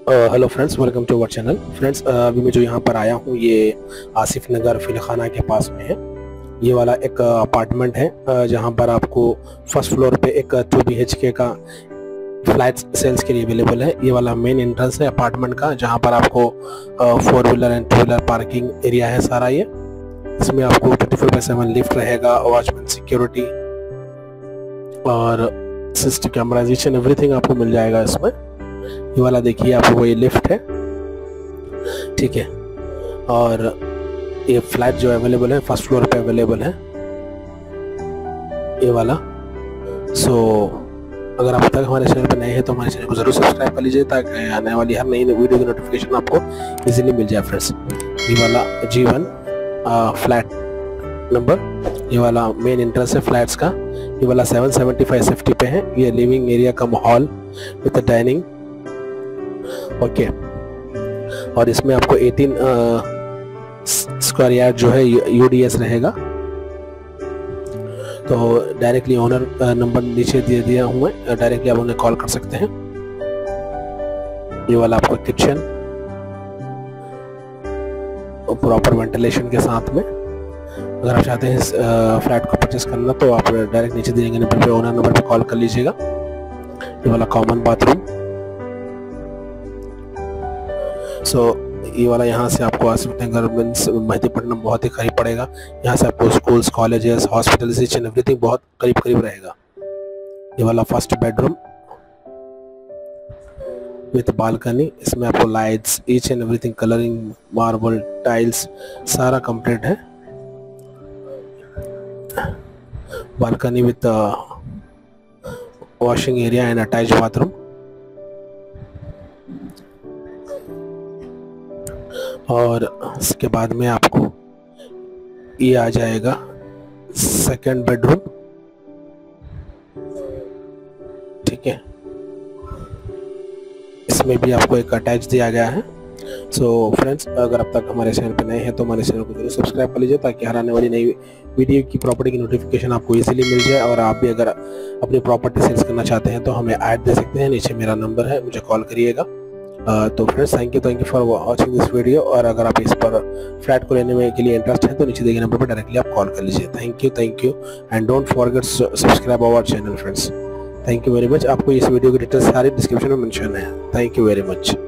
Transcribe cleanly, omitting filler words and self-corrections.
Hello friends, welcome to our channel. Friends, अभी मैं जो यहाँ पर आया हूँ ये आसिफ नगर फिलखाना के पास में है। ये वाला एक अपार्टमेंट है जहाँ पर आपको फर्स्ट फ्लोर पे एक 2 BHK का फ्लैट सेल्स के लिए अवेलेबल है। ये वाला मेन एंट्रेंस है अपार्टमेंट का, जहाँ पर आपको 4 wheeler and 2 wheeler parking area है सारा। ये इसमें आपको 24/7 लिफ्ट रहेगा, वॉचमैन सिक्योरिटी और सिस्टम कैमराइजेशन एवरीथिंग आपको मिल जाएगा इसमें। ये वाला देखिए आपको ये लिफ्ट है, ठीक है। और ये फ्लैट जो अवेलेबल है फर्स्ट फ्लोर पे अवेलेबल है ये वाला। अगर आप तक हमारे चैनल पर नए हैं तो हमारे चैनल को जरूर सब्सक्राइब कर लीजिए ताकि आने वाली हर नई वीडियो की नोटिफिकेशन आपको इजीली मिल जाए। फ्रेंड्स, ये वाला G1 फ्लैट नंबर, ये वाला मेन एंट्रेंस है फ्लैट्स का। ये वाला 775 सेफ्टी पे है। ये living area cum hall with dining, okay. और इसमें आपको 18 स्क्वायर यार्ड जो है UDS रहेगा। तो डायरेक्टली ओनर नंबर नीचे दे दिया हूँ मैं, डायरेक्टली आप उन्हें कॉल कर सकते हैं। ये वाला आपको किचन प्रॉपर वेंटिलेशन के साथ में। अगर आप चाहते हैं इस फ्लैट को परचेस करना तो आप डायरेक्ट नीचे दिए गए नंबर पे ओनर नंबर पे कॉल कर लीजिएगा। ये वाला कॉमन बाथरूम। ये वाला यहाँ से आपको आसिफ नगर मीन्स मेहदीपट्टनम बहुत ही करीब पड़ेगा। यहाँ से आपको schools, colleges, hospitals, each and everything बहुत करीब करीब रहेगा। ये वाला फर्स्ट बेडरूम विथ बालकनी। इसमें आपको lights, each and everything, colouring, marble, tiles सारा कंप्लीट है। Balcony with washing area and attach bathroom. और इसके बाद में आपको ये आ जाएगा सेकंड बेडरूम, ठीक है। इसमें भी आपको एक अटैच दिया गया है। फ्रेंड्स, अगर अब तक हमारे चैनल पर नए हैं तो हमारे चैनल को जरूर सब्सक्राइब कर लीजिए ताकि हर आने वाली नई वीडियो की प्रॉपर्टी की नोटिफिकेशन आपको इजीली मिल जाए। और आप भी अगर अपनी प्रॉपर्टी सेल्स करना चाहते हैं तो हमें ऐड दे सकते हैं, नीचे मेरा नंबर है, मुझे कॉल करिएगा। तो friends, thank you for watching this video. और अगर आप इस पर फ्लैट को लेने में के लिए इंटरेस्ट है तो नीचे दिए गए नंबर पर डायरेक्टली आप कॉल कर लीजिए। Thank you and don't forget subscribe our channel friends. Thank you very much. आपको इस वीडियो की डिटेल्स सारी डिस्क्रिप्शन में मेंशन है। Thank you very much.